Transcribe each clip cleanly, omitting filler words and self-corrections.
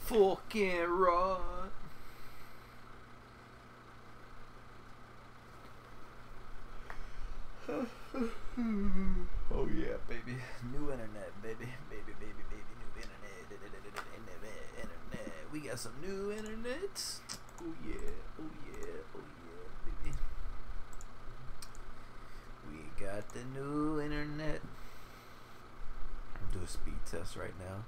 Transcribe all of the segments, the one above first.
Fucking right. Oh yeah, baby. New internet, baby. Baby, baby, baby. New internet. Internet. We got some new internet. Oh yeah. Oh yeah. Oh yeah, baby. We got the new internet. I'm doing a speed test right now.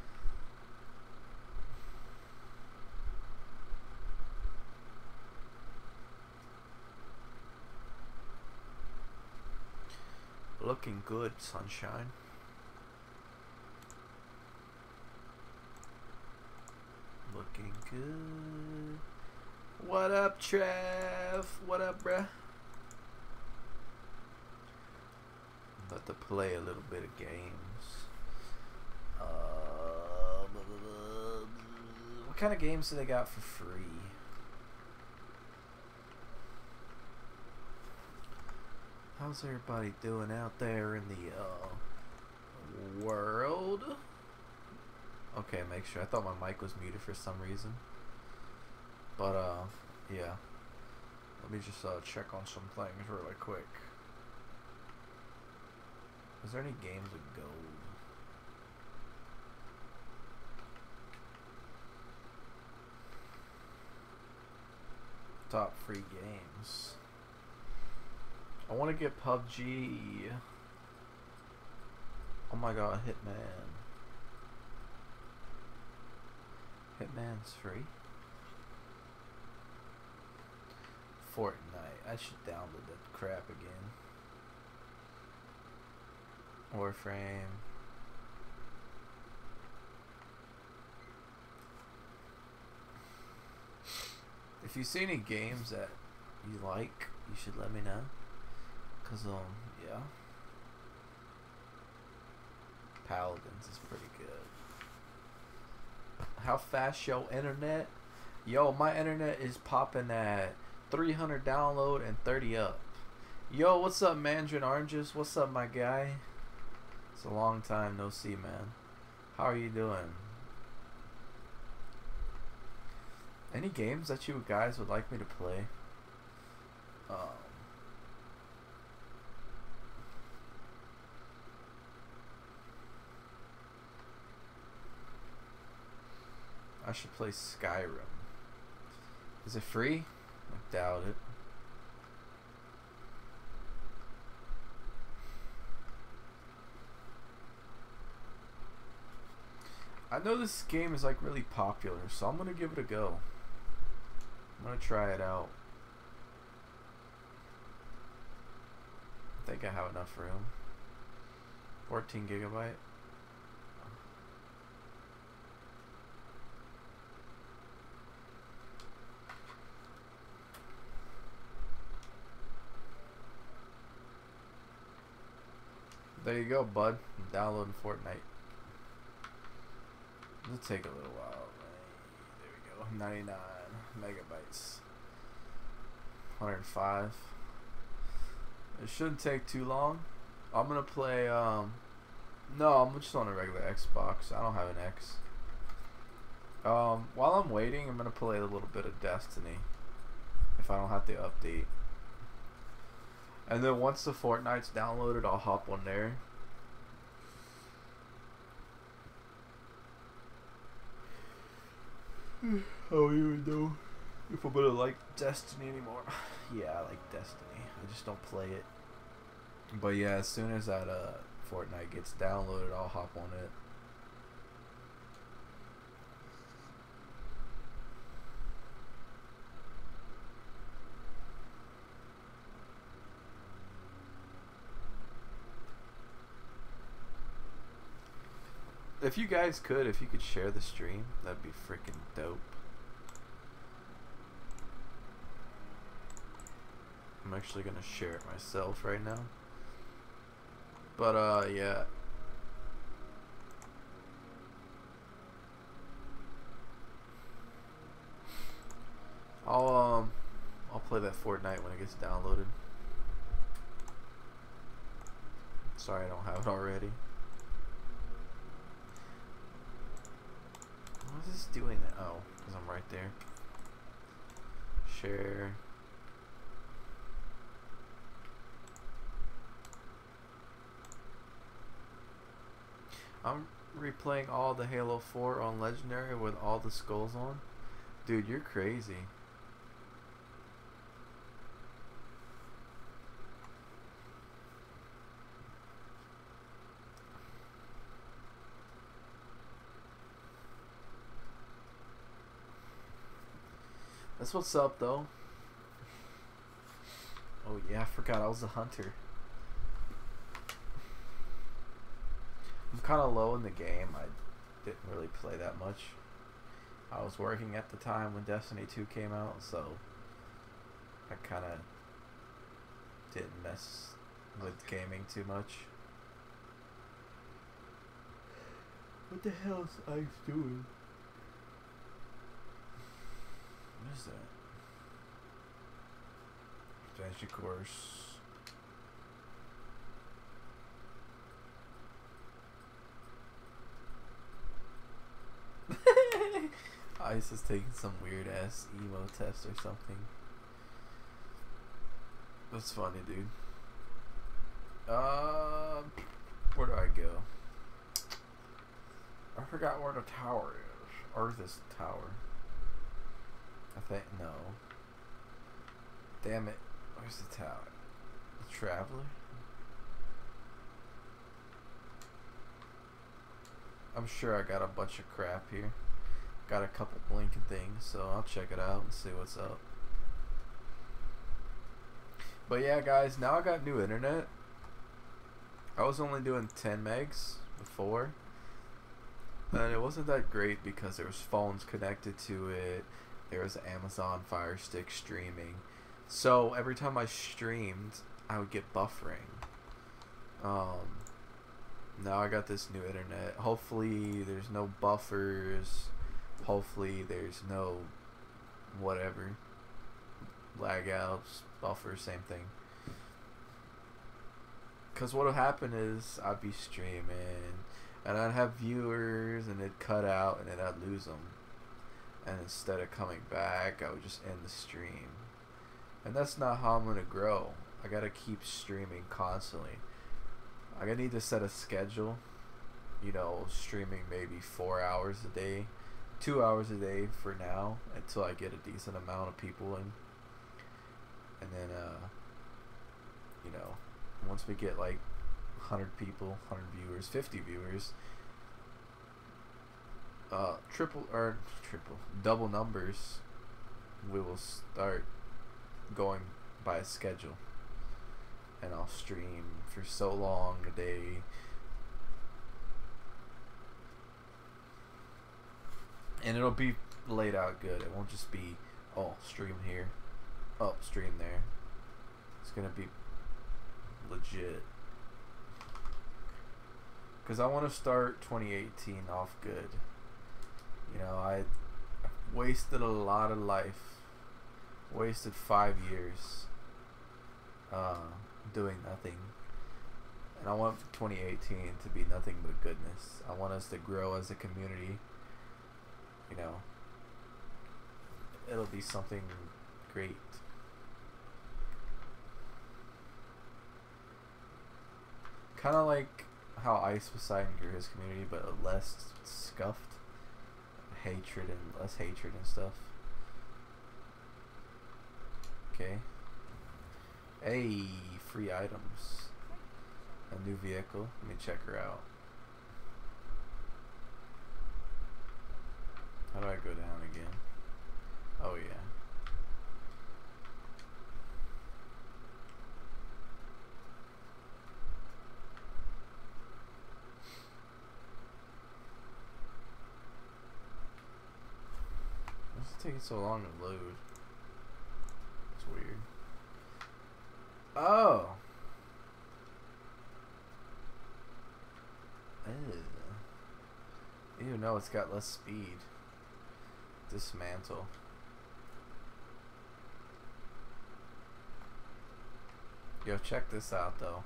Looking good, sunshine. Looking good. What up, Trev? What up, bruh? I'm about to play a little bit of games. What kind of games do they got for free? How's everybody doing out there in the world? Okay, make sure. I thought my mic was muted for some reason. But yeah. Let me just check on some things really quick. Is there any games with gold? Top free games. I want to get PUBG. Oh my god, Hitman. Hitman's free. Fortnite. I should download that crap again. Warframe. If you see any games that you like, you should let me know. Cause yeah. Paladins is pretty good. How fast your internet? Yo, my internet is popping at 300 download and 30 up. Yo, what's up, Mandarin Oranges? What's up, my guy? It's a long time no see, man. How are you doing? Any games that you guys would like me to play? I should play Skyrim. Is it free? I doubt it. I know this game is like really popular, so I'm gonna give it a go. I'm gonna try it out. I think I have enough room. 14 gigabyte. There you go, bud. I'm downloading Fortnite. It'll take a little while. There we go. 99 megabytes. 105. It shouldn't take too long. I'm gonna play. No, I'm just on a regular Xbox. I don't have an X. While I'm waiting, I'm gonna play a little bit of Destiny. If I don't have to update. And then once the Fortnite's downloaded, I'll hop on there. How you know if I'm gonna like Destiny anymore? Yeah, I like Destiny. I just don't play it. But yeah, as soon as that Fortnite gets downloaded, I'll hop on it. If you guys could, if you could share the stream, that'd be freaking dope. I'm actually gonna share it myself right now. But yeah. I'll play that Fortnite when it gets downloaded. Sorry I don't have it already. What is this doing that? Oh, because I'm right there. Share. I'm replaying all the Halo 4 on Legendary with all the skulls on. Dude, you're crazy. That's what's up, though. Oh yeah, I forgot I was a hunter. I'm kind of low in the game. I didn't really play that much. I was working at the time when Destiny 2 came out, so I kind of didn't mess with gaming too much. What the hell is Ice doing? What is that? Strategy course. Ice is taking some weird ass emo test or something. That's funny, dude. Where do I go? I forgot where the tower is. Or this tower. I think, no. Damn it. Where's the tower? The Traveler? I'm sure I got a bunch of crap here. Got a couple blinking things, so I'll check it out and see what's up. But yeah, guys, now I got new internet. I was only doing 10 megs before. And it wasn't that great because there was phones connected to it. There was Amazon Fire Stick streaming. So every time I streamed, I would get buffering. Now I got this new internet. Hopefully there's no buffers. Hopefully there's no whatever. Lag outs, buffers, same thing. Because what would happen is I'd be streaming and I'd have viewers and it'd cut out and then I'd lose them. And instead of coming back, I would just end the stream. And that's not how I'm going to grow. I got to keep streaming constantly. I need to set a schedule. You know, streaming maybe 4 hours a day. 2 hours a day for now. Until I get a decent amount of people in. And then, you know, once we get like 100 people, 100 viewers, 50 viewers. Double numbers, we will start going by a schedule, and I'll stream for so long a day. And it'll be laid out good. It won't just be, oh, stream here, oh, stream there. It's gonna be legit. Because I want to start 2018 off good. You know, I wasted a lot of life. Wasted 5 years doing nothing. And I want 2018 to be nothing but goodness. I want us to grow as a community. You know, it'll be something great. Kind of like how Ice Poseidon grew his community, but less scuffed. Hatred and less hatred and stuff. Okay. Hey, free items. A new vehicle. Let me check her out. How do I go down again? Oh yeah. It's taking so long to load. It's weird. Oh. Even though it's got less speed. Dismantle. Yo, check this out though.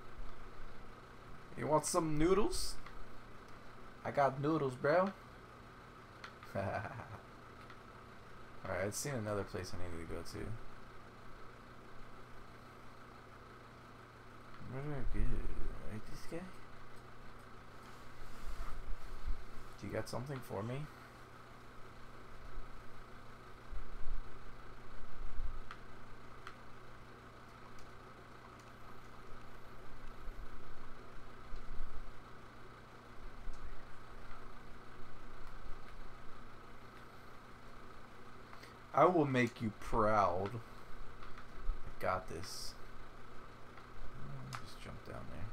You want some noodles? I got noodles, bro. Alright, I'd seen another place I needed to go to. Where do I go? Right, this guy? Do you got something for me? I will make you proud. I got this. Just jump down there.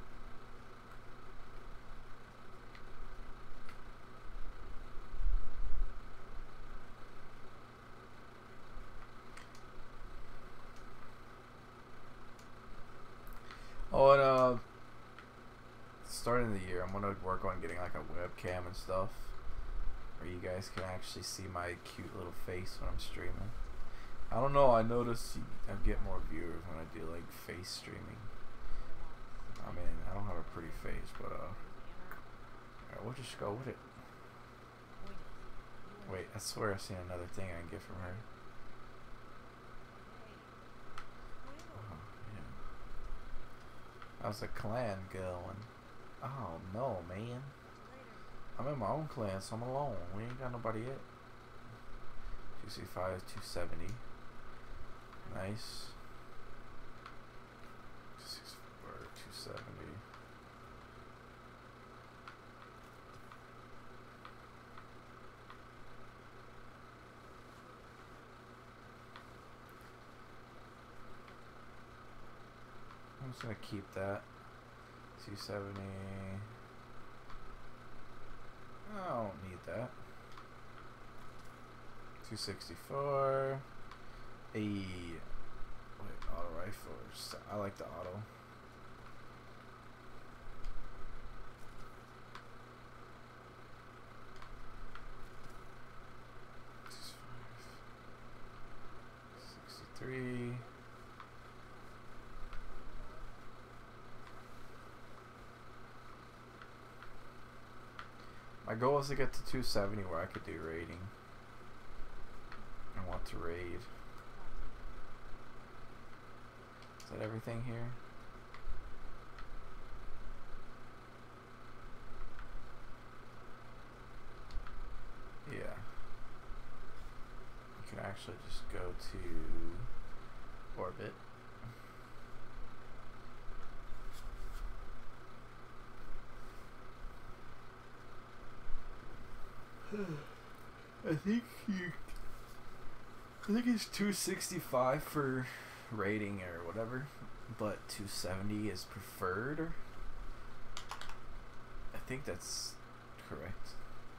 Oh, and starting the year, I'm gonna work on getting like a webcam and stuff, where you guys can actually see my cute little face when I'm streaming. I don't know, I notice I get more viewers when I do like face streaming. I mean, I don't have a pretty face, but alright, we'll just go with it. Wait, I swear I've seen another thing I can get from her. Oh, yeah. How's the clan going? Oh no, man. I'm in my own clan, so I'm alone. We ain't got nobody yet. 265, 270. Nice. 264, 270. I'm just gonna keep that. 270. I don't need that. 264. Wait, auto rifles. I like the auto. $63. My goal is to get to 270 where I could do raiding. I want to raid. Is that everything here? Yeah. You can actually just go to orbit. I think it's 265 for rating or whatever, but 270 is preferred. I think that's correct.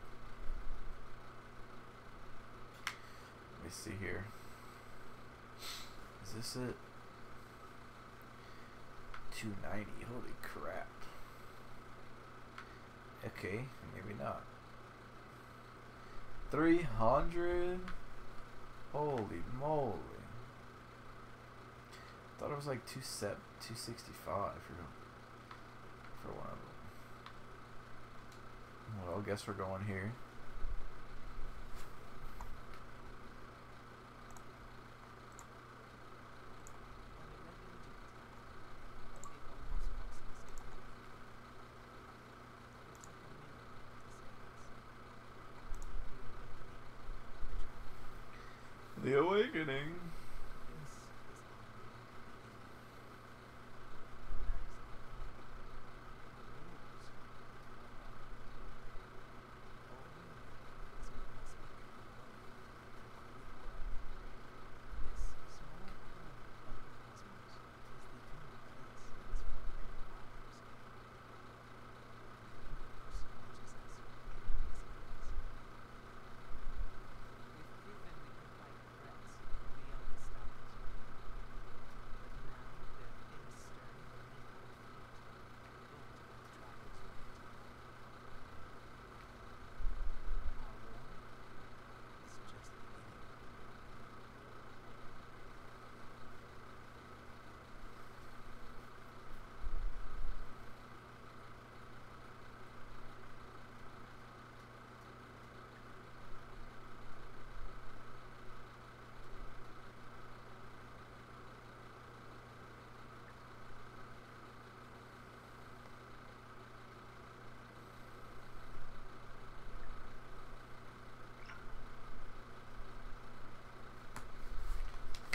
Let me see here. Is this it? 290. Holy crap. Okay, maybe not. 300. Holy moly. Thought it was like 265 for one of them. Well, I guess we're going here. The Awakening.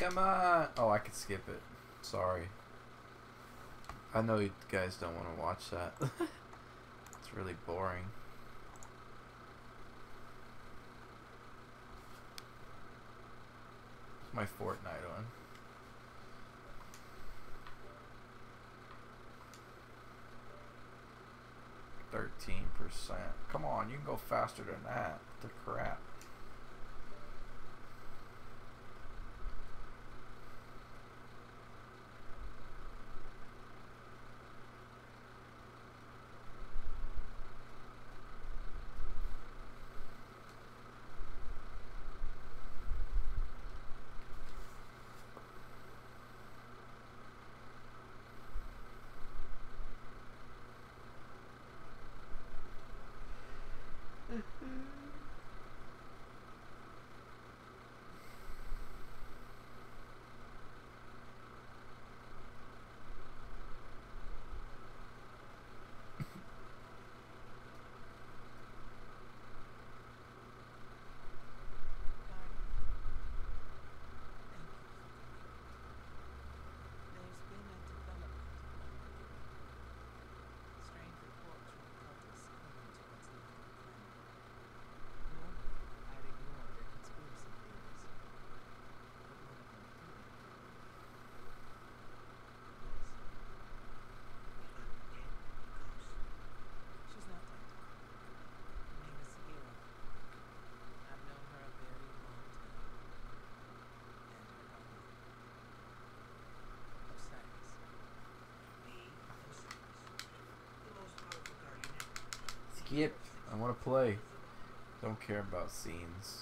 Come on. Oh, I could skip it. Sorry. I know you guys don't want to watch that. It's really boring. It's my Fortnite on. %. Come on, you can go faster than that. The crap. Skip. I want to play. Don't care about scenes.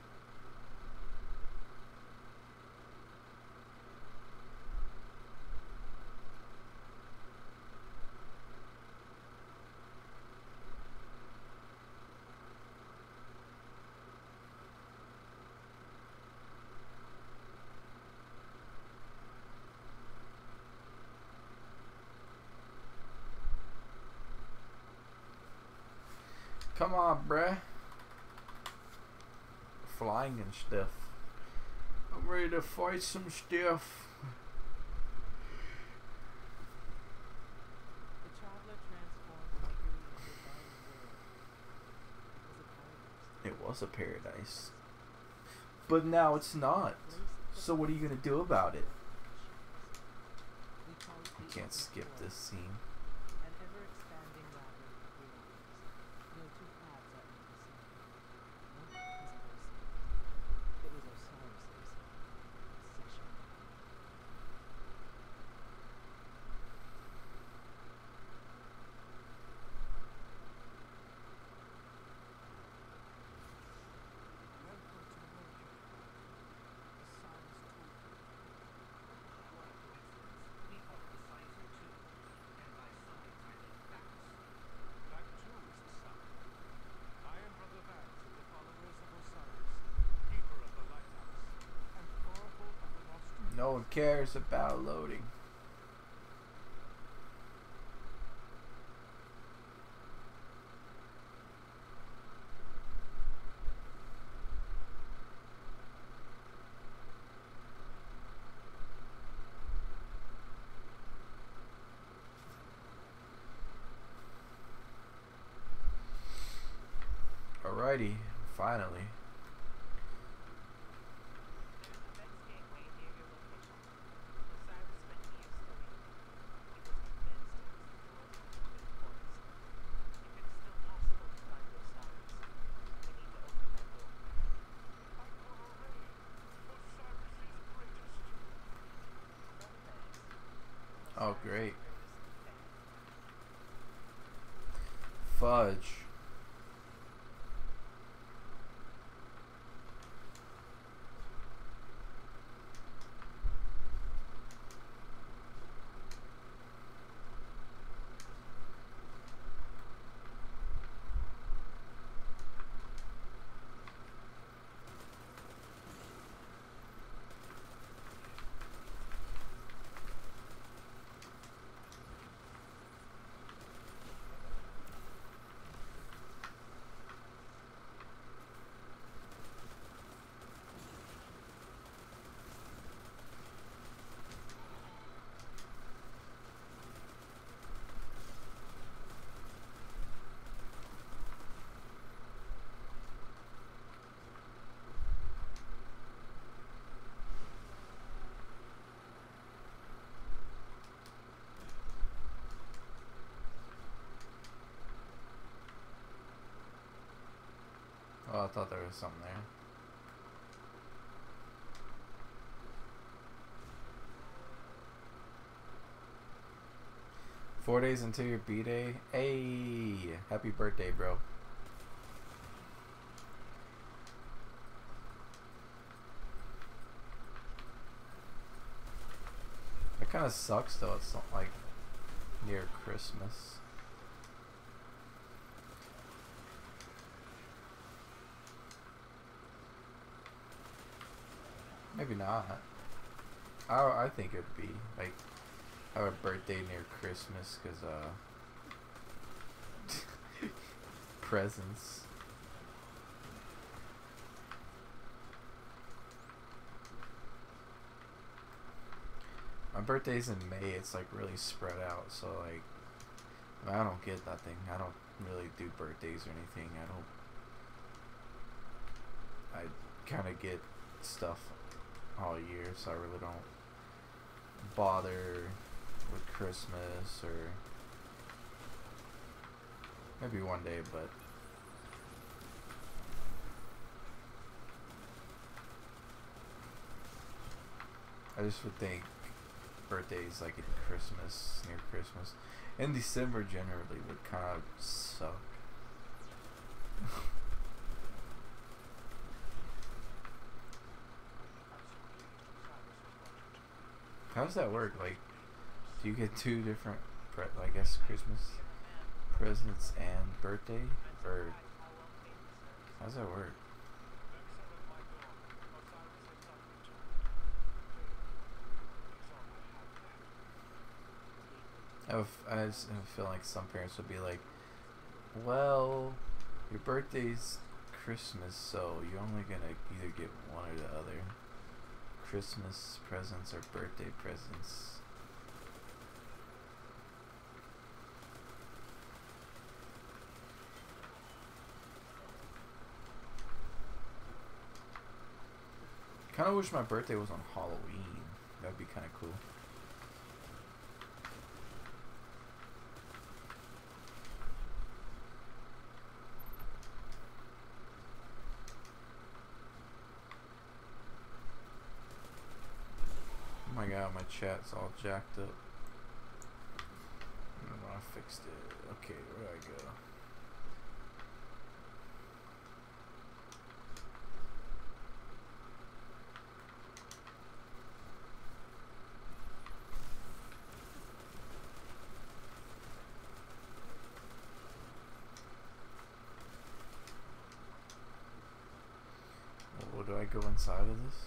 Come on, bruh. Flying and stuff. I'm ready to fight some stuff. The traveler transformed Mercury into a world. It was a paradise. It was a paradise. But now it's not. So what are you gonna do about it? I can't skip this scene. An ever-expanding labyrinth of realities. No two paths are ever the same. One was Osiris. It was Osiris' obsession. No one cares about loading. Alrighty, finally. Oh, great. Fudge. I thought there was something there. Four days until your B-Day. Hey, happy birthday, bro. It kind of sucks though. It's not like near Christmas. Maybe not. I think it'd be like our birthday near Christmas, cause presents. My birthday's in May. It's like really spread out, so like I don't get nothing. I don't really do birthdays or anything. I kind of get stuff all year, so I really don't bother with Christmas, or maybe one day, but I just would think birthdays like in Christmas, near Christmas, in December generally would kind of suck. How does that work? Like, do you get two different, I guess, Christmas presents and birthday? Or how does that work? I just feel like some parents would be like, well, your birthday's Christmas, so you're only gonna either get one or the other. Christmas presents or birthday presents. Kind of wish my birthday was on Halloween. That'd be kind of cool. Oh my god, my chat's all jacked up. I don't know, I fixed it. Okay, where do I go? Well, do I go inside of this?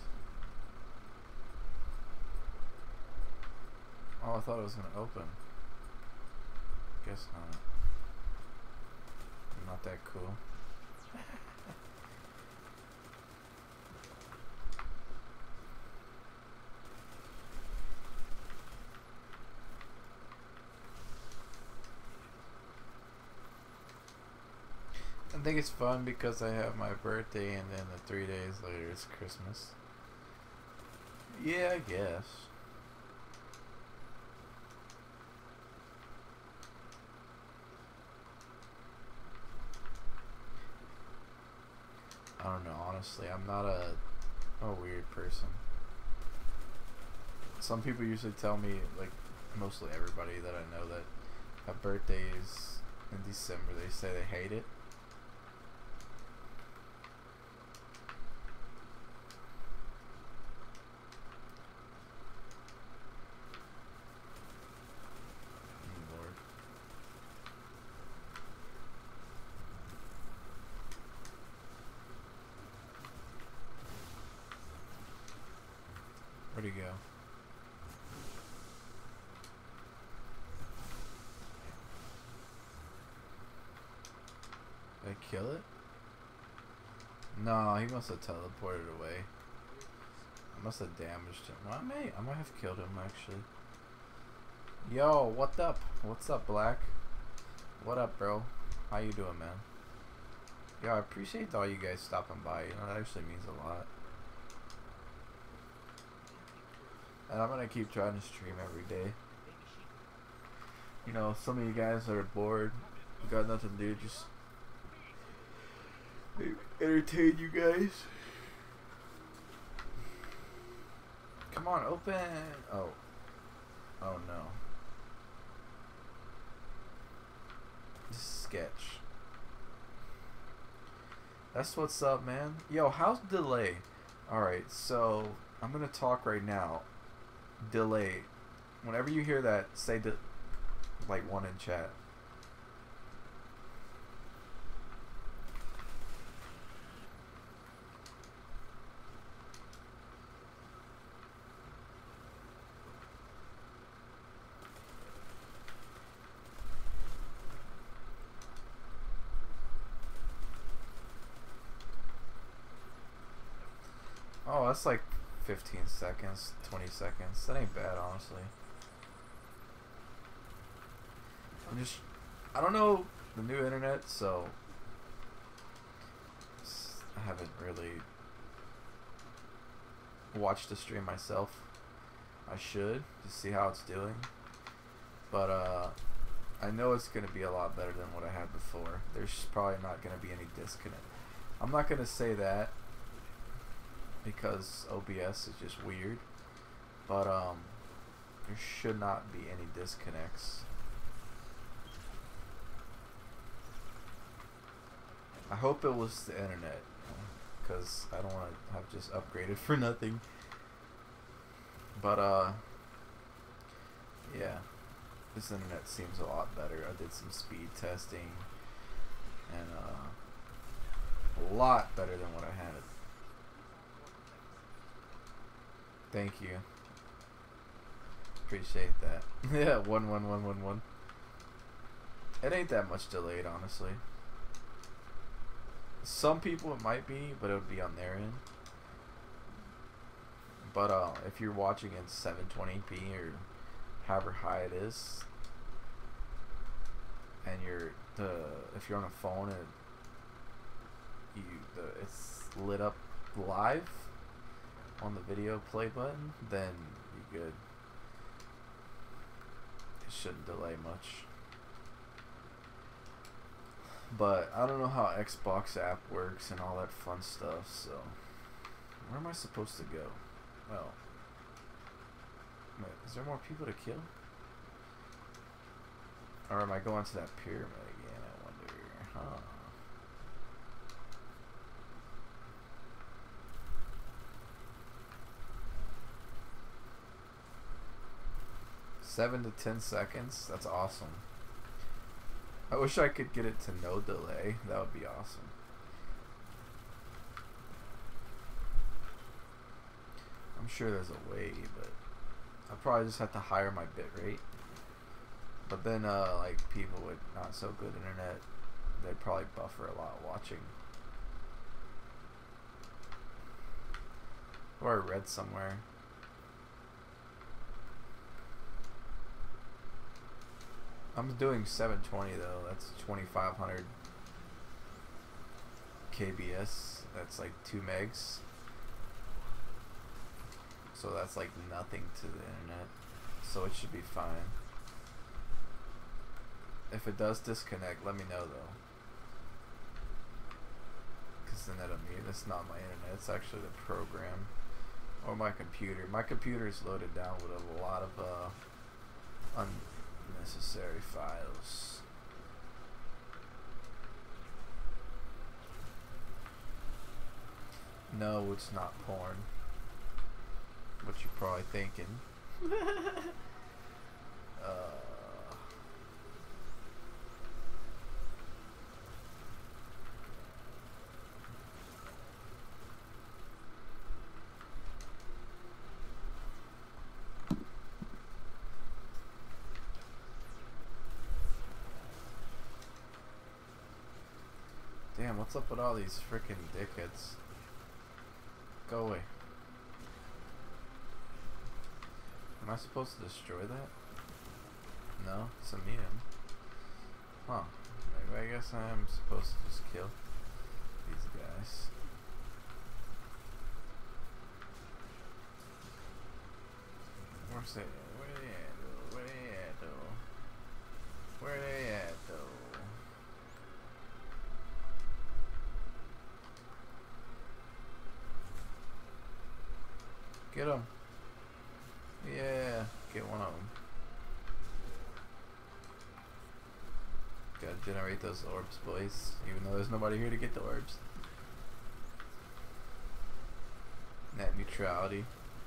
Oh, I thought it was gonna open. Guess not. I'm not that cool. I think it's fun because I have my birthday and then the 3 days later it's Christmas. Yeah, I guess. I don't know, honestly. I'm not a weird person. Some people usually tell me, like, mostly everybody that I know that have birthdays in December, they say they hate it. Lord. Where'd he go? Did I kill it? No, he must have teleported away. I must have damaged him. Well, I might have killed him actually. Yo, what up? What's up, Black? What up, bro? How you doing, man? Yo, I appreciate all you guys stopping by. You know, that actually means a lot. And I'm gonna keep trying to stream every day. You know, some of you guys that are bored, you got nothing to do, just entertain you guys. Come on, open. Oh. Oh no. Sketch. That's what's up, man. Yo, how's delay? Alright, so I'm gonna talk right now. Delay. Whenever you hear that, say like one in chat. Oh, that's like 15 seconds, 20 seconds. That ain't bad, honestly. I don't know the new internet, so I haven't really watched the stream myself. I should, to see how it's doing. But, I know it's going to be a lot better than what I had before. There's probably not going to be any disconnect. I'm not going to say that, because OBS is just weird, but there should not be any disconnects. I hope it was the internet, because I don't want to have just upgraded for nothing. But yeah, this internet seems a lot better. I did some speed testing, and a lot better than what I had. Thank you. Appreciate that. Yeah, 11111. It ain't that much delayed, honestly. Some people it might be, but it would be on their end. But if you're watching in 720p or however high it is, and if you're on a phone and it's lit up live on the video play button, then you're good. It shouldn't delay much. But I don't know how Xbox app works and all that fun stuff, so where am I supposed to go? Well, wait, is there more people to kill? Or am I going to that pyramid again, I wonder? Huh. Seven to 10 seconds? That's awesome. I wish I could get it to no delay. That would be awesome. I'm sure there's a way, but I probably just have to higher my bitrate. But then, like, people with not so good internet, they'd probably buffer a lot watching. Or I read somewhere. I'm doing 720 though. That's 2500 kbs. That's like 2 megs. So that's like nothing to the internet. So it should be fine. If it does disconnect, let me know though. Because then that'll mean it's not my internet. It's actually the program or my computer. My computer is loaded down with a lot of unnecessary files. No, it's not porn. What you're probably thinking. Damn, what's up with all these freaking dickheads? Go away. Am I supposed to destroy that? No, it's immune. Huh. Maybe I guess I am supposed to just kill these guys. Where's they? Where they at though? Where they at though? Where they at though? Get him. Yeah, get one of them. Gotta generate those orbs, boys. Even though there's nobody here to get the orbs. Net neutrality.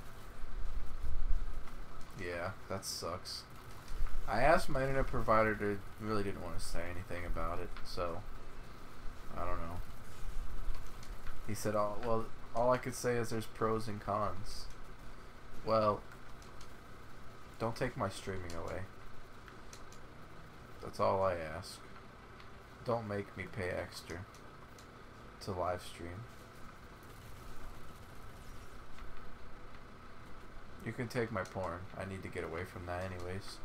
Yeah, that sucks. I asked my internet provider to really didn't want to say anything about it, so I don't know. He said, "Oh, well, all I could say is there's pros and cons." Well, don't take my streaming away. That's all I ask. Don't make me pay extra to live stream. You can take my porn. I need to get away from that anyways.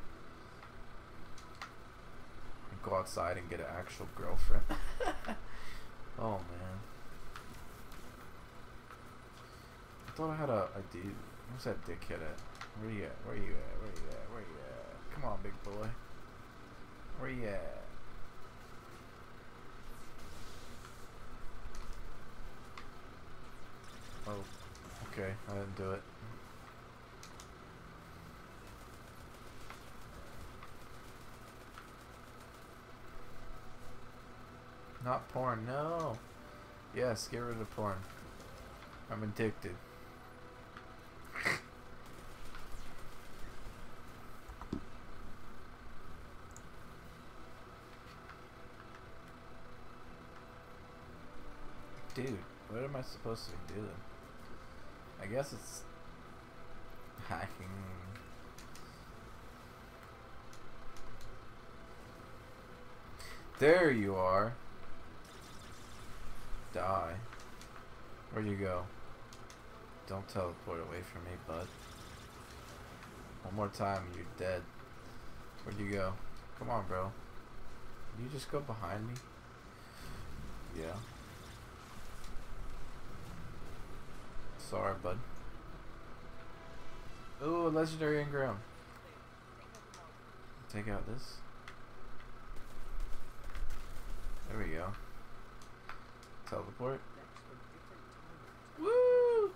And go outside and get an actual girlfriend. Oh man. I thought I had a dude. Where's that dickhead at? Where you at? Where you at? Where you at? Where you at? Come on, big boy. Where you at? Oh, okay. I didn't do it. Not porn, no. Yes, get rid of porn. I'm addicted. Dude, what am I supposed to be doing? I guess it's hacking. There you are. Die. Where'd you go? Don't teleport away from me, bud. One more time and you're dead. Where'd you go? Come on, bro. Did you just go behind me? Yeah. Sorry, bud. Ooh, legendary engram. Take out this. There we go. Teleport. Woo!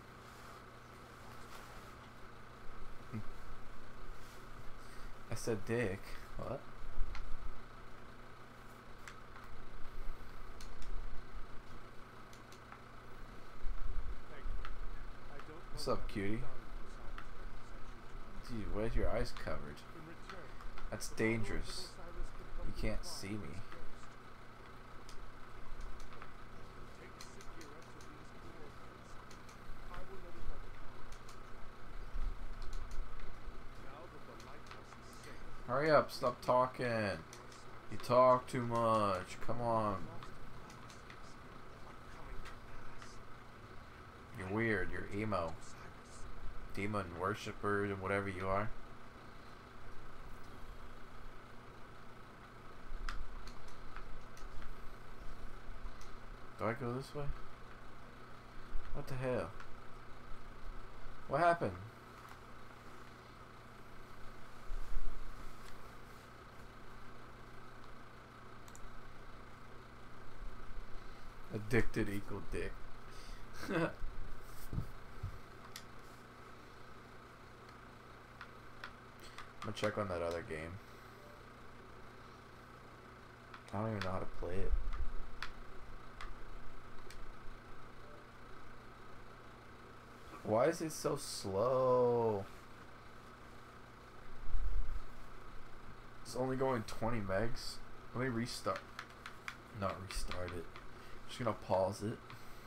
I said dick. What? What's up, cutie? Dude, why is your eyes covered? That's dangerous. You can't see me. Hurry up, stop talking. You talk too much. Come on. You're weird, you're emo. Demon worshiper and whatever you are. Do I go this way? What the hell? What happened? Addicted equal dick. I'm gonna check on that other game. I don't even know how to play it. Why is it so slow? It's only going 20 megs. Let me restart. Not restart it. Just gonna pause it.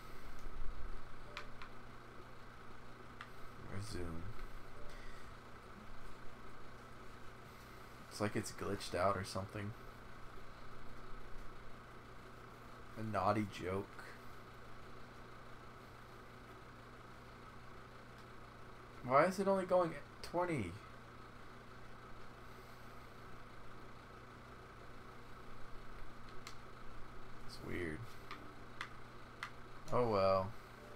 Resume. It's like it's glitched out or something. A naughty joke. Why is it only going 20? It's weird. Oh well.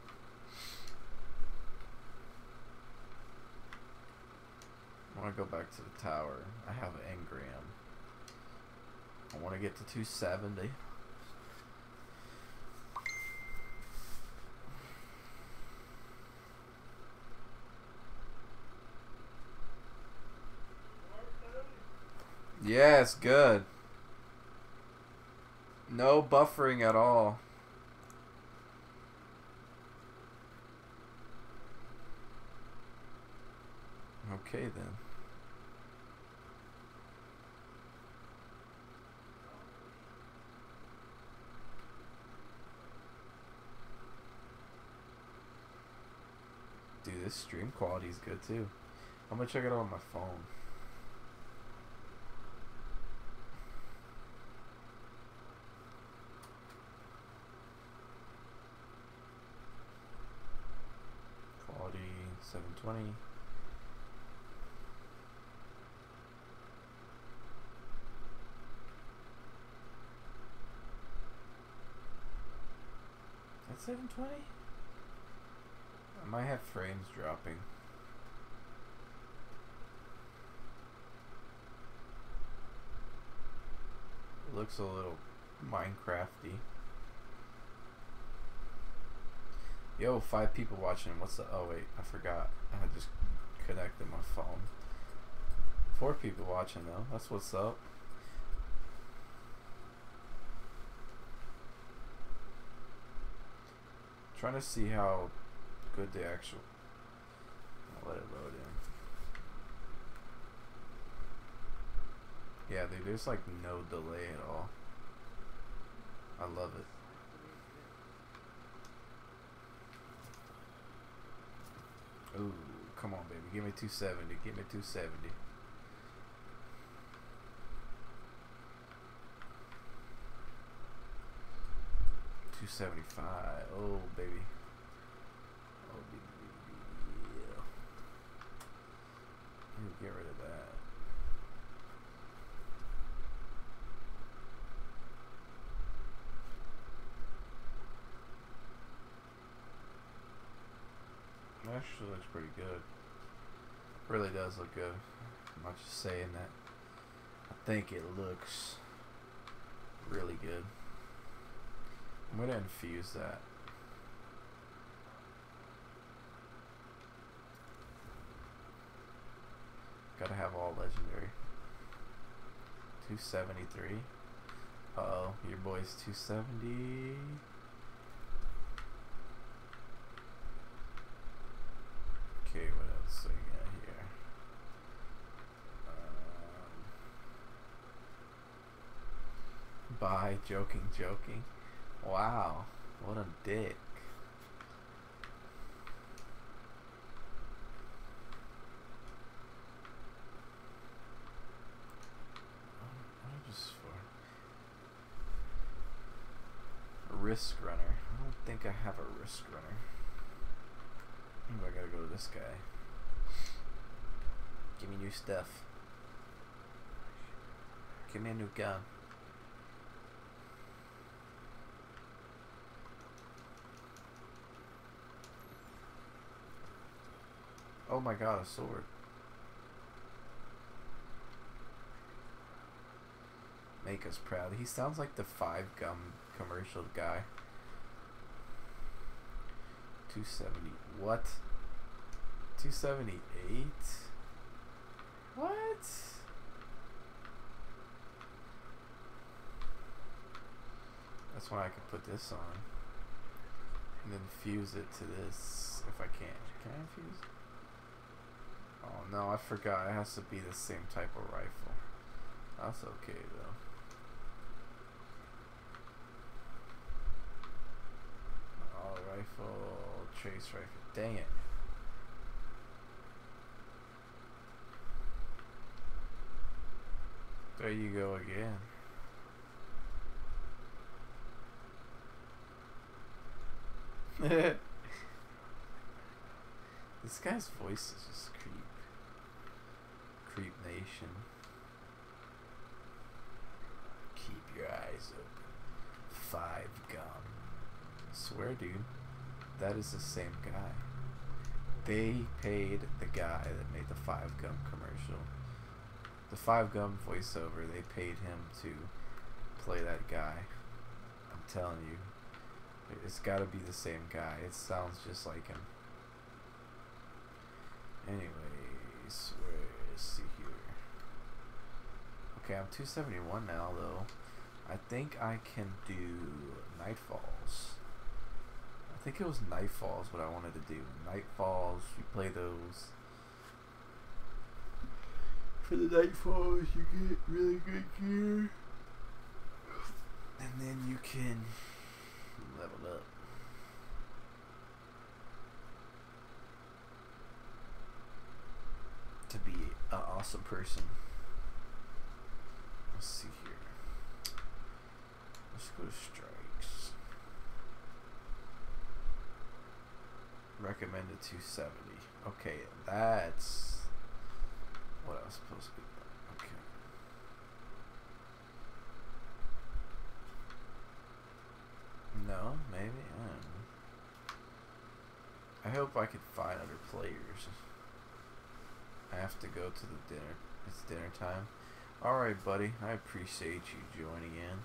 I want to go back to the tower. I have an engram. I want to get to 270. Yeah, it's good. No buffering at all. Okay then. Dude, this stream quality is good too. I'm gonna check it out on my phone. Quality 720. That's 720? I might have frames dropping. It looks a little Minecrafty. Yo, 5 people watching. What's the... Oh, wait. I forgot. I just connected my phone. 4 people watching, though. That's what's up. Trying to see how good the actual... I'll let it load in. Yeah, dude, there's like no delay at all. I love it. Ooh, come on, baby. Give me 270. Give me 270. $275. Oh, baby. Oh, baby. Yeah. Get rid of that. Actually looks pretty good. Really does look good. I'm not just saying that. I think it looks really good. I'm gonna infuse that. Gotta have all legendary. 273. Uh-oh, your boy's 270. Okay, what else we got here? Bye, joking. Wow, what a dick. Just for a risk runner. I don't think I have a risk runner. Maybe I gotta go to this guy. Give me new stuff. Give me a new gun. Oh my god, a sword. Make us proud. He sounds like the 5-gum commercial guy. 270. What? 278? What? That's why I could put this on. And then fuse it to this if I can. Can I fuse? Oh no, I forgot. It has to be the same type of rifle. That's okay though. All rifle, trace rifle. Dang it. There you go again. This guy's voice is just creep nation. Keep your eyes open. 5-gum. Swear, dude, that is the same guy. They paid the guy that made the 5-gum commercial. The 5-gum voiceover, they paid him to play that guy. I'm telling you, it's got to be the same guy. It sounds just like him. Anyways, where is he here? Okay, I'm 271 now though. I think I can do Nightfalls. I think it was Nightfalls what I wanted to do. Nightfalls, you play those. For the Nightfalls, you get really good gear. And then you can level up. To be an awesome person. Let's see here. Let's go to strikes. Recommended 270. Okay, that's what I was supposed to be. Okay. No, maybe. I don't know. I hope I could find other players. I have to go to the dinner. It's dinner time. Alright, buddy. I appreciate you joining in.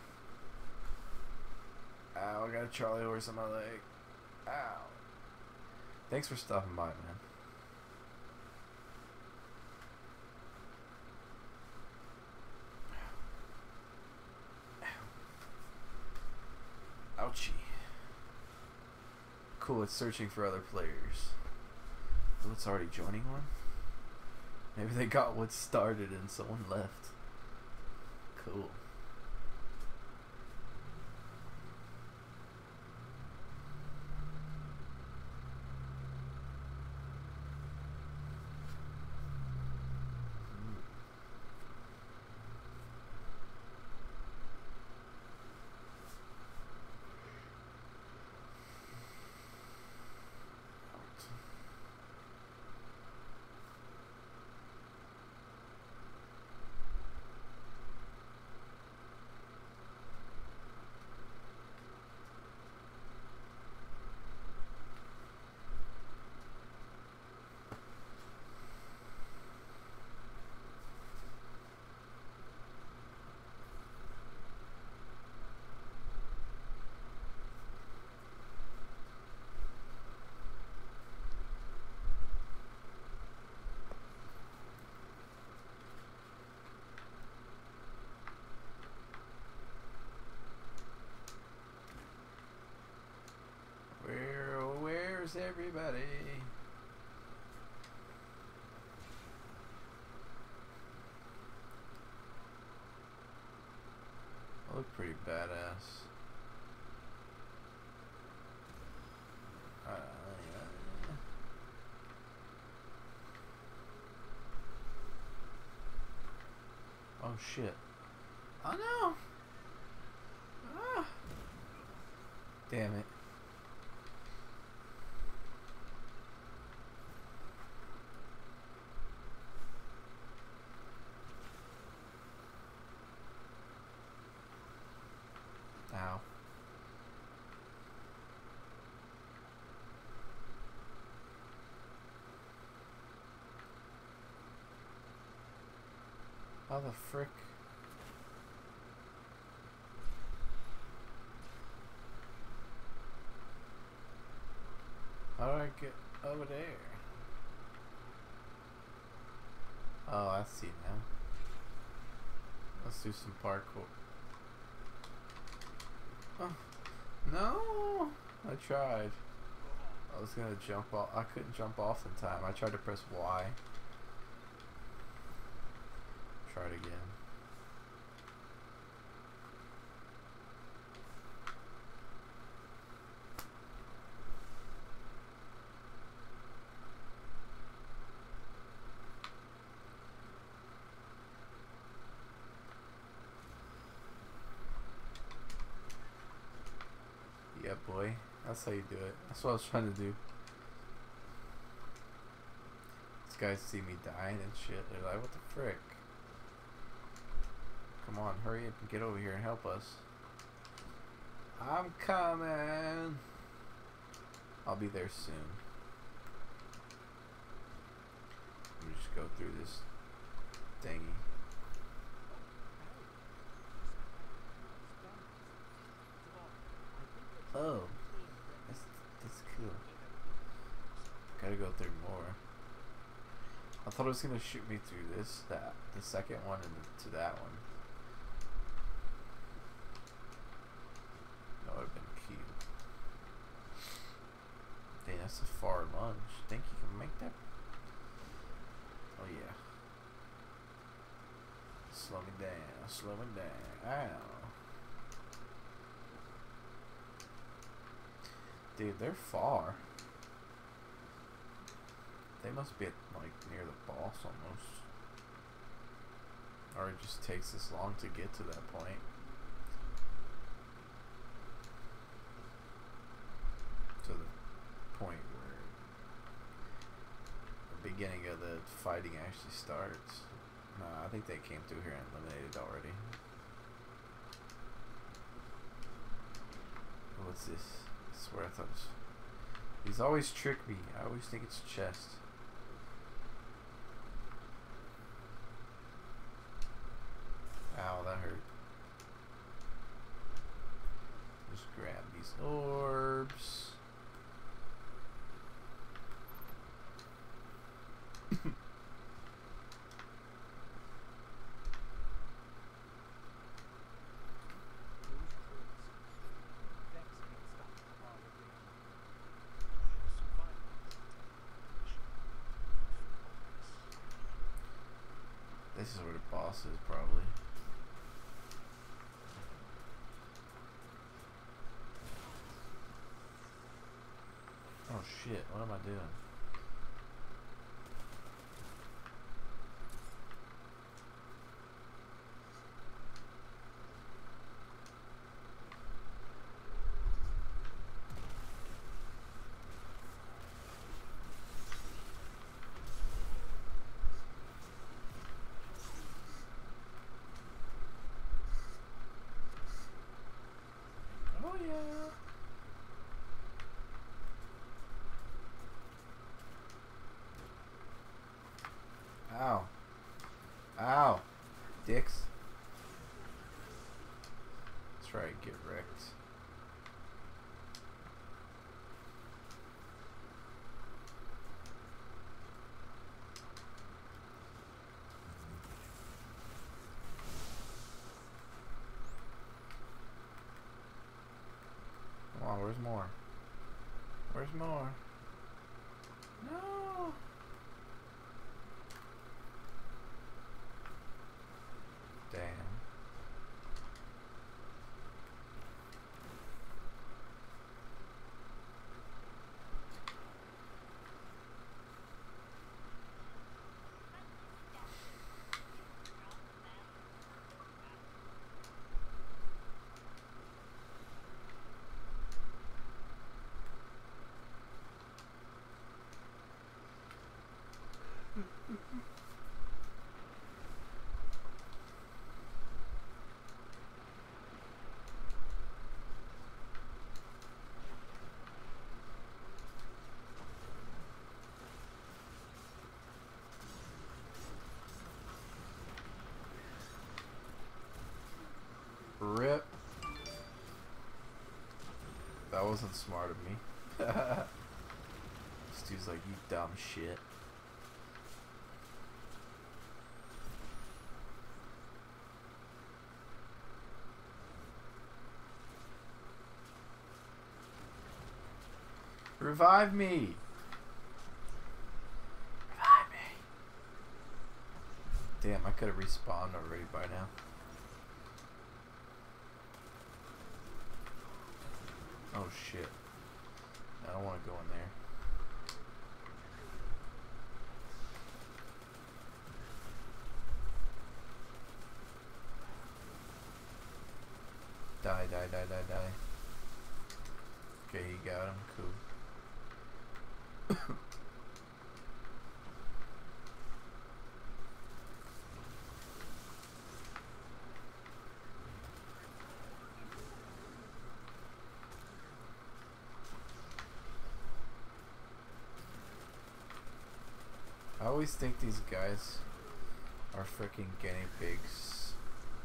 Ow, I got a Charlie horse on my leg. Ow. Thanks for stopping by, man. Ouchie. Cool, it's searching for other players. Oh, it's already joining one? Maybe they got what started and someone left. Cool. Where's everybody? I look pretty badass. Oh shit. Oh no! Ah. Damn it. Ow. How the frick? How do I get over there? Oh, I see now. Let's do some parkour. Oh, no! I tried. I was gonna jump off. I couldn't jump off in time. I tried to press Y. Try it again. Yeah, boy. That's how you do it. That's what I was trying to do. These guys see me dying and shit. They're like, what the frick? Come on, hurry up and get over here and help us. I'm coming. I'll be there soon. Let me just go through this thingy. Oh, that's cool. Gotta go through more. I thought it was gonna shoot me through the second one and to that one. That's a far lunge. Think you can make that? Oh yeah. Slow me down. Slow me down. Ow. Dude, they're far. They must be at, like, near the boss almost. Or it just takes this long to get to that point. To the point where the beginning of the fighting actually starts. Nah, I think they came through here and eliminated already. What's this? I swear I thought it was... He's always tricked me. I always think it's chest. Ow, that hurt. Just grab these orbs. This is where the boss is, probably. Oh shit, what am I doing? Oh yeah. Ow. Ow. Dicks. That's right, get wrecked. Come on, where's more? Where's more? No. Damn. Rip. That wasn't smart of me. This dude's like, you dumb shit. Revive me! Revive me! Damn, I could have respawned already by now. Oh shit. I don't want to go in there. Die, die, die, die, die. Okay, you got him. Cool. I always think these guys are freaking guinea pigs.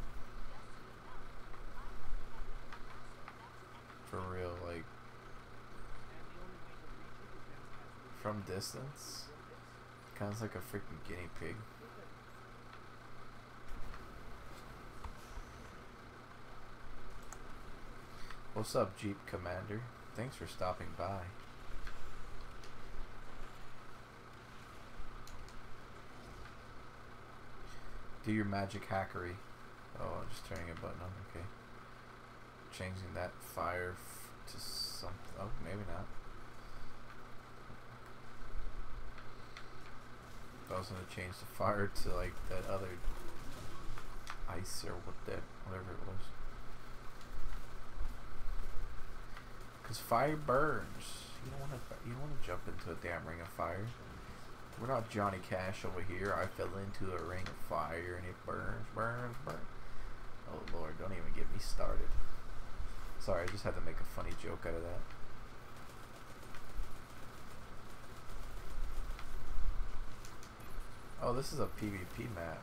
For real, like, from distance, kind of like a freaking guinea pig. What's up, Jeep Commander? Thanks for stopping by. Do your magic hackery. Oh, I'm just turning a button on. Okay. Changing that fire to something. Oh, maybe not. I was gonna change the fire to like that other ice or whatever it was. Cause fire burns. You don't want to jump into a damn ring of fire. We're not Johnny Cash over here. I fell into a ring of fire and it burns, burns, burns. Oh Lord, don't even get me started. Sorry, I just had to make a funny joke out of that. Oh, this is a PvP map.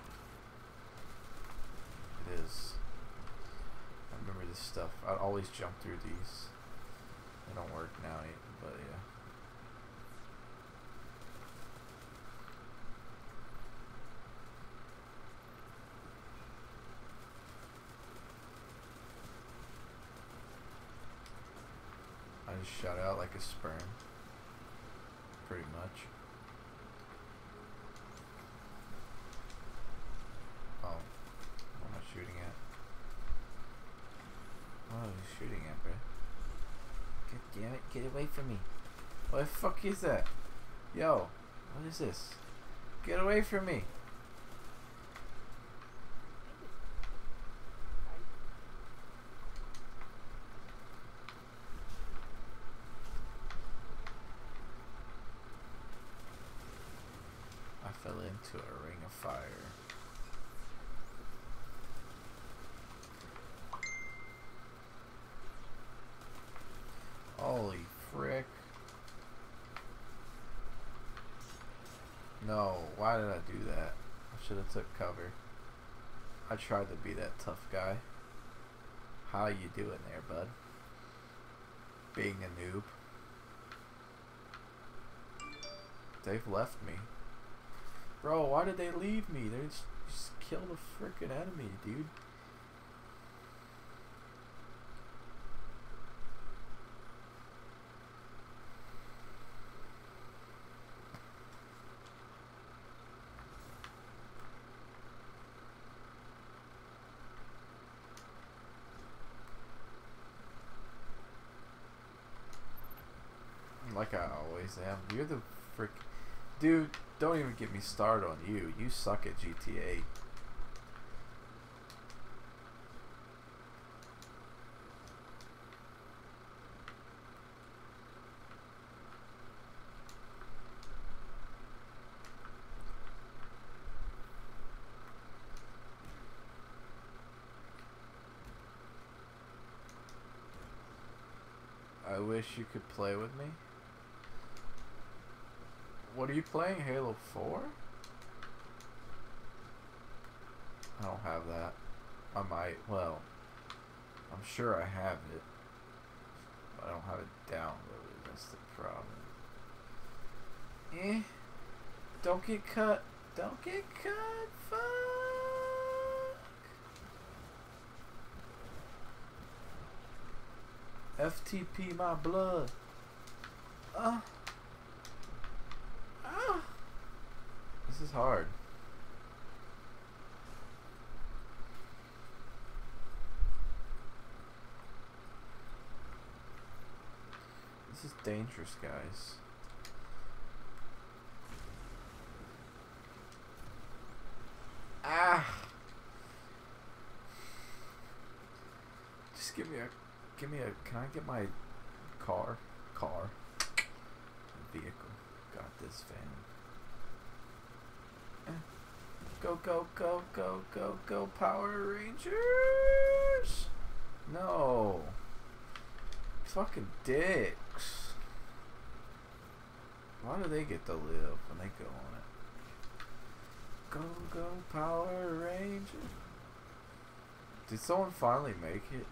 It is. I remember this stuff. I always jump through these. They don't work now, but yeah. I just shot out like a sperm. Pretty much. Oh. What am I shooting at? What are you shooting at, bro? God damn it, get away from me. What the fuck is that? Yo, what is this? Get away from me. I fell into a ring of fire. Holy frick. No, why did I do that? I should have took cover. I tried to be that tough guy. How you doing there, bud? Being a noob. They've left me. Bro, why did they leave me? They just killed a freaking enemy, dude. Like I always am. You're the frick. Dude, don't even get me started on you. You suck at GTA. I wish you could play with me. What are you playing? Halo 4? I don't have that. I might. Well, I'm sure I have it. But I don't have it downloaded. That's the problem. Don't get cut. Don't get cut. Fuck. FTP my blood. This is hard. This is dangerous, guys. Just give me a, can I get my car? Vehicle. Got this, fam. Go, go, go, go, go, go, Power Rangers! No. Fucking dicks. Why do they get to live when they go on it? Go, go, Power Rangers. Did someone finally make it?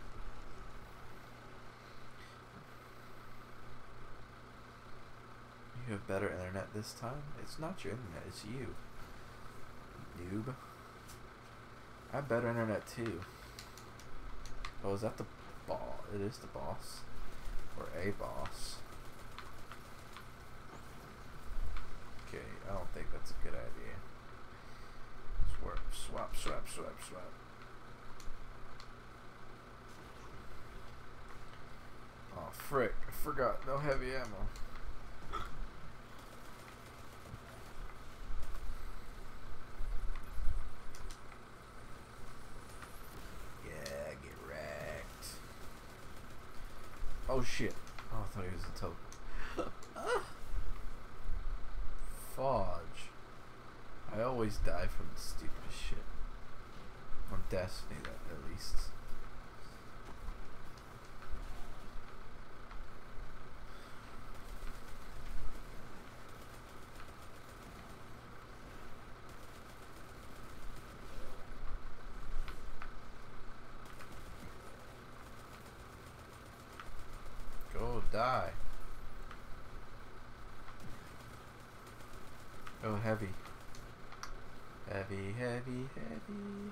You have better internet this time? It's not your internet, it's you. Noob. I have better internet too. Oh, is that the boss? It is the boss. Or a boss. Okay, I don't think that's a good idea. Let's Swap, swap, swap, swap. Oh, frick. I forgot. No heavy ammo. Yeah, get wrecked. Oh, shit. Oh, I thought he was a token. Fudge. I always die from the stupidest shit. On Destiny, that at least. Go die. Oh, heavy. Heavy, heavy, heavy.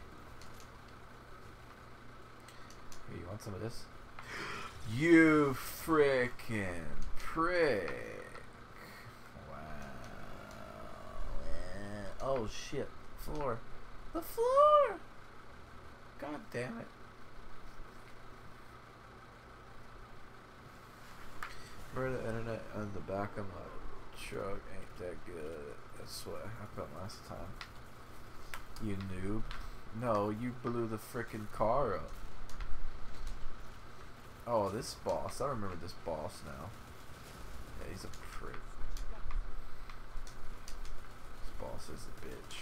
Here, you want some of this? You frickin' prick. Wow. Oh shit. Floor. The floor! God damn it. Where the internet on the back of my truck ain't that good. That's what happened last time. You noob. No, you blew the frickin' car up. Oh, this boss. I remember this boss now. Yeah, he's a prick. This boss is a bitch.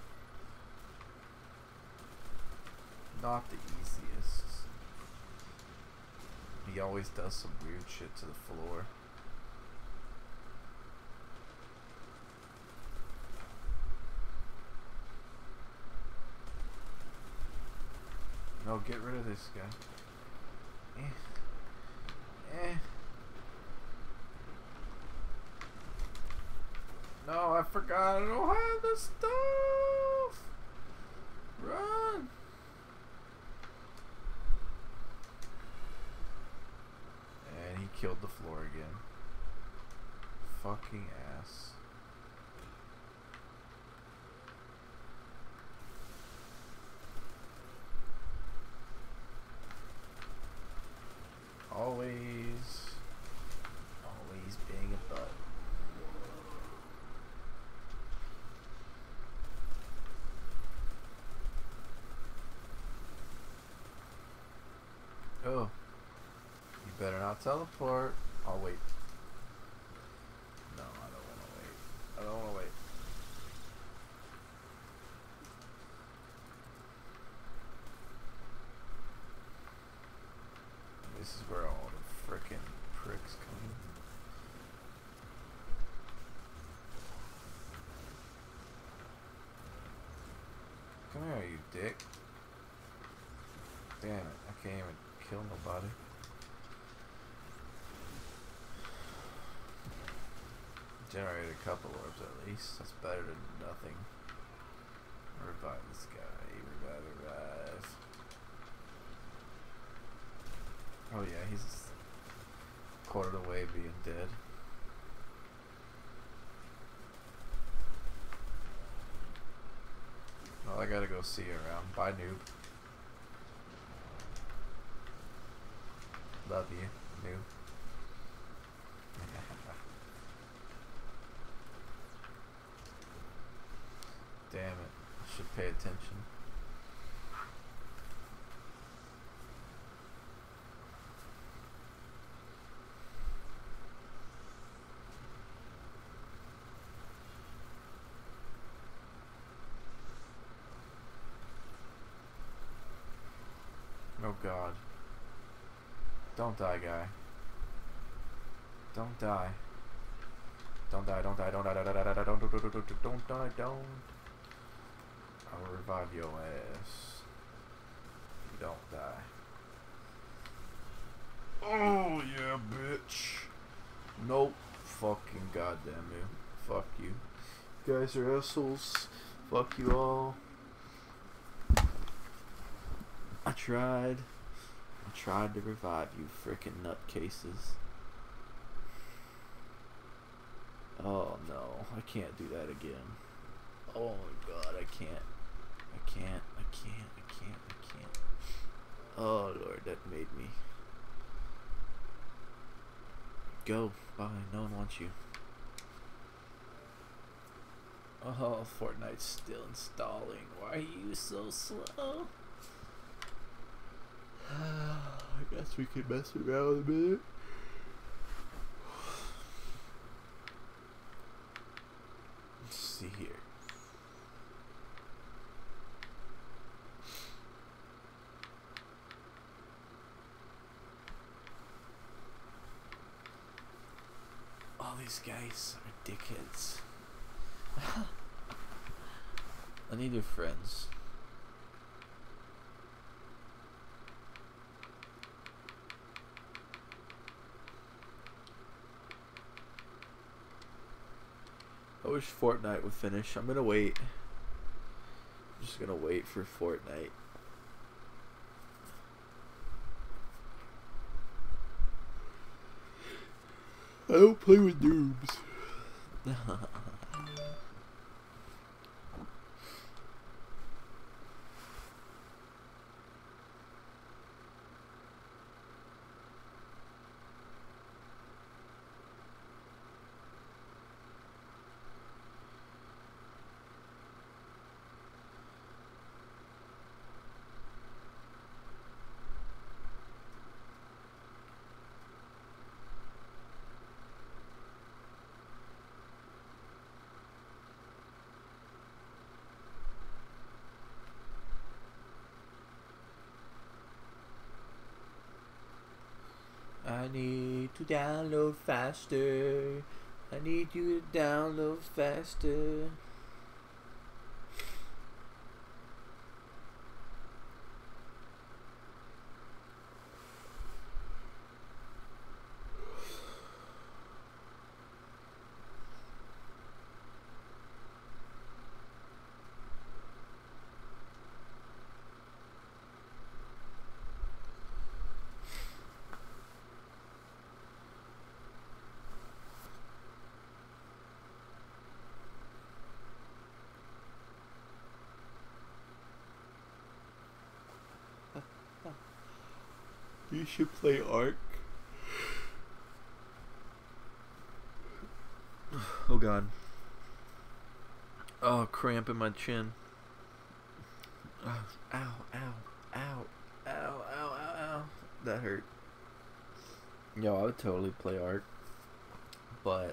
Not the easiest. He always does some weird shit to the floor. No, get rid of this guy. No, I forgot. I don't have the stuff. Run. And he killed the floor again. Fucking ass. Always being a butt. Oh, you better not teleport. I'll wait. No, I don't want to wait. I don't want to wait. This is where all the frickin' pricks come. Come here, you dick. Damn it, I can't even kill nobody. Generated a couple orbs at least. That's better than nothing. Revive this guy. Revive. Oh yeah, he's a quarter of the way being dead. Well, I gotta go see you around. Bye, noob. Love you, noob. Damn it. I should pay attention. Oh god. Don't die, guy. Don't die. Don't die, don't die, don't die, don't die, don't die, don't. I will revive your ass. You don't die. Oh yeah, bitch. Nope. Fucking goddamn you. Fuck you. You guys are assholes. Fuck you all. I tried to revive you frickin' nutcases. Oh no, I can't do that again. Oh my god, I can't. I can't. Oh Lord, that made me. Go. Bye. No one wants you. Oh, Fortnite's still installing. Why are you so slow? I guess we can mess around a minute. Let's see here. All these guys are dickheads. I need new friends. I wish Fortnite would finish. I'm gonna wait. I'm just gonna wait for Fortnite. I don't play with noobs. I need to download faster. I need you to download faster. You should play Ark. Oh god. Oh, cramp in my chin. Oh, ow, ow, ow, ow, ow, ow, ow. That hurt. Yo, I would totally play Ark. But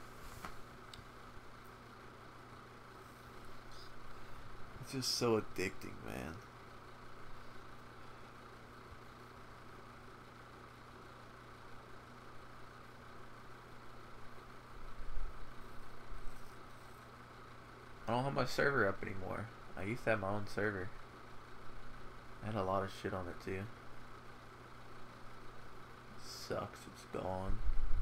it's just so addicting, man. I don't have my server up anymore. I used to have my own server. I had a lot of shit on it too. Sucks, it's gone.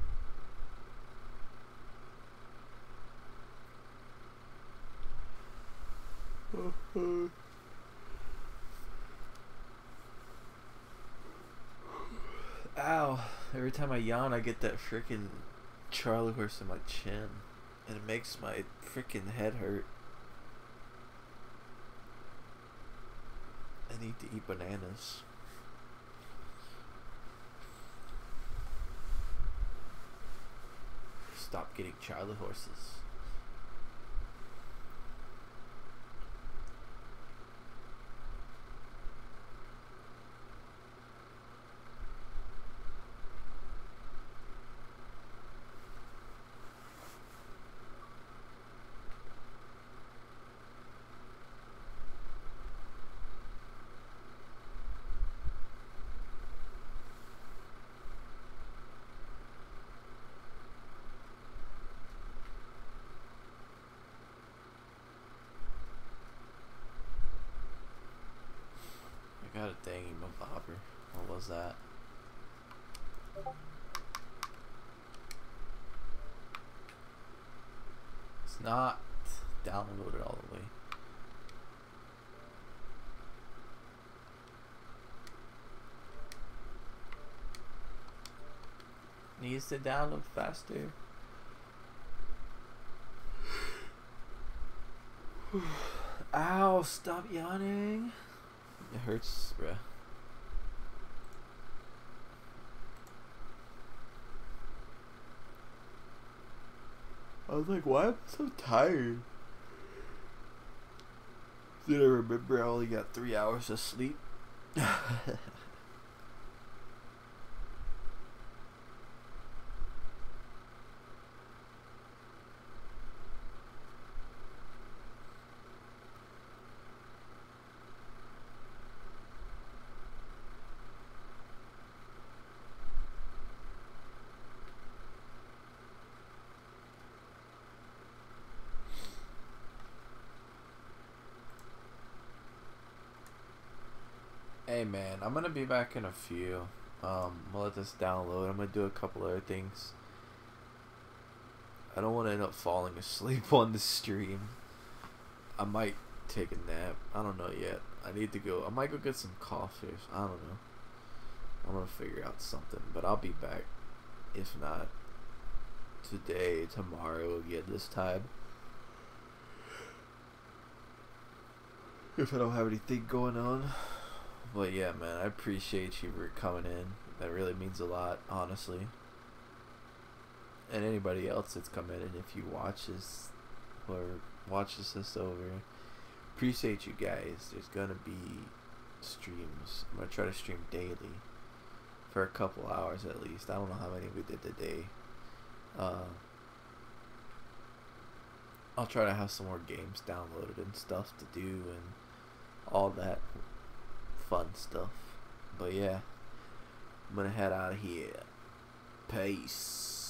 Ow. Every time I yawn I get that freaking Charlie horse in my chin. And it makes my freaking head hurt. I need to eat bananas. Stop getting Charlie horses. I got a danging bobber. What was that? It's not downloaded all the way. Needs to download faster. Ow, stop yawning. It hurts, bruh. I was like, why am I so tired? Then I remember I only got 3 hours of sleep. Hey man, I'm gonna be back in a few. I'll let this download. I'm gonna do a couple other things. I don't want to end up falling asleep on the stream. I might take a nap. I don't know yet. I need to go. I might go get some coffee. I don't know. I'm gonna figure out something, but I'll be back. If not today, tomorrow again this time. If I don't have anything going on. But yeah, man, I appreciate you for coming in. That really means a lot, honestly. And anybody else that's come in, and if you watches or watches this over, appreciate you guys. There's gonna be streams. I'm gonna try to stream daily for a couple hours at least. I don't know how many we did today. I'll try to have some more games downloaded and stuff to do and all that fun stuff. But yeah, I'm gonna head out of here. Peace.